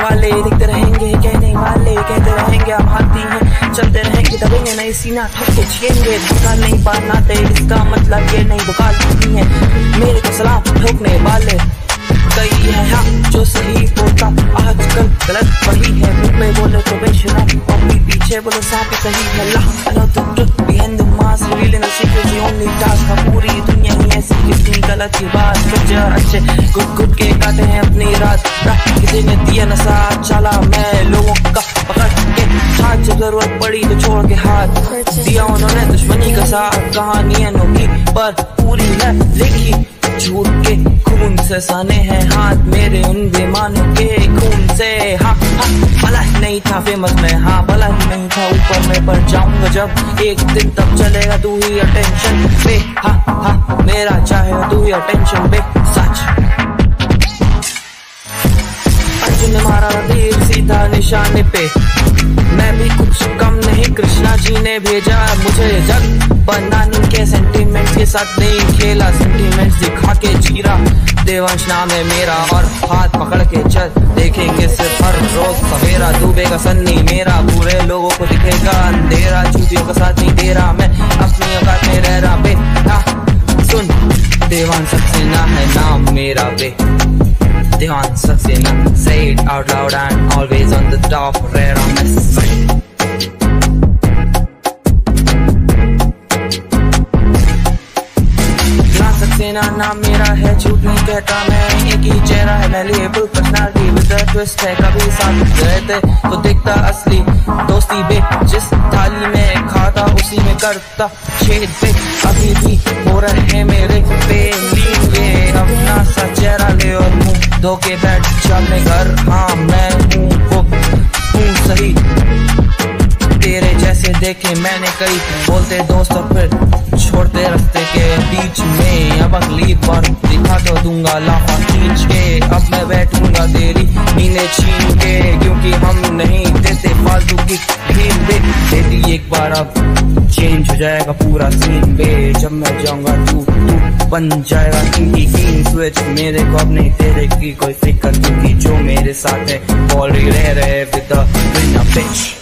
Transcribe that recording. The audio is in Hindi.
वाले देखते रहेंगे, कहने वाले कहते रहेंगे हम हाथी हैं, चलते रहेंगे दबेंगे नहीं सीना ठोक के छीनेंगे, धक्का नहीं बनाते इसका मतलब ये नहीं बुखार नहीं है मेरे को सलाम ठोकने वाले कई है हाँ जो सही होता आजकल गलत वही है, मुंह में बोले तो बेशरम और पीछे बोले साफ सही है। I know the truth behind the mask, revealing the secrets, the only task। पूरी दुनिया ही ऐसी कितनी गलत की बात, कुछ अच्छे गुट के काटे हैं अपनी रात, किसी ने दिया नशा चला मैं लोगों का पकड़ के हाथ, जब जरूरत पड़ी तो छोड़ के हाथ दिया उन्होंने दुश्मनी का साथ। कहानी अनोखी पर पूरी है लिखी, झूठ के खून से सने हैं हाथ मेरे उन बेमानों के खून से। हाँ हाँ भला नहीं था फेमस में, हाँ भला नहीं था ऊपर में, पर जाऊंगा जब एक दिन तब चलेगा तू ही अटेंशन पे। हाँ हाँ मेरा चाहे तू ही अटेंशन पे सच। अर्जुन ने मारा तीर सीधा निशाने पे, मैं भी कुछ कम नहीं, कृष्णा जी ने भेजा मुझे जग बनाने के सेंटीमेंट्स के साथ नहीं खेला, सेंटीमेंट्स दिखा के चीरा। देवांश नाम है मेरा और हाथ पकड़ के चल देखेंगे सिर्फ हर रोज सवेरा, डूबेगा सन्नी मेरा पूरे लोगों को दिखेगा अंधेरा, चूतियों का साथ नहीं दे रहा मैं अपनी औकात में रह रहा बे। हाँ सुन देवांश सक्सेना है नाम मेरा बे, Devan Saxena, say it out loud and always on the top, rare on the side। देवान सक्सेना नाम मेरा है, झूठ नहीं कहता मैं, एक ही चेहरा है malleable personality with a twist है, कभी साथ रहते तो दिखता असली दोस्ती बे, जिस थाली में खाता उसी में करता छेद पे, अभी भी हो रहे मेरे पे लीन ये अपना सा चेहरा ले और मुंह धो के बैठ चलने घर। हाँ मैं हूँ वो हूँ सही, तेरे जैसे देखे मैंने कई, बोलते दोस्त और फिर छोड़ते रास्ते के बीच में, अब अगली बार दिखा तो दूंगा लाफा खींच के, अब मैं बैठूंगा तेरी नींदें छीन के, क्योंकि हम नहीं देते फालतू की भीड़ बे, तेरी एक बार अब चेंज हो जाएगा पूरा सीन बे, जब मैं जाऊंगा तू बन जाएगा किंग स्विच, मेरे को अब नहीं तेरे की कोई फिक्र, क्योंकि जो मेरे साथ है ऑलरेडी रह रहे विद द बिच।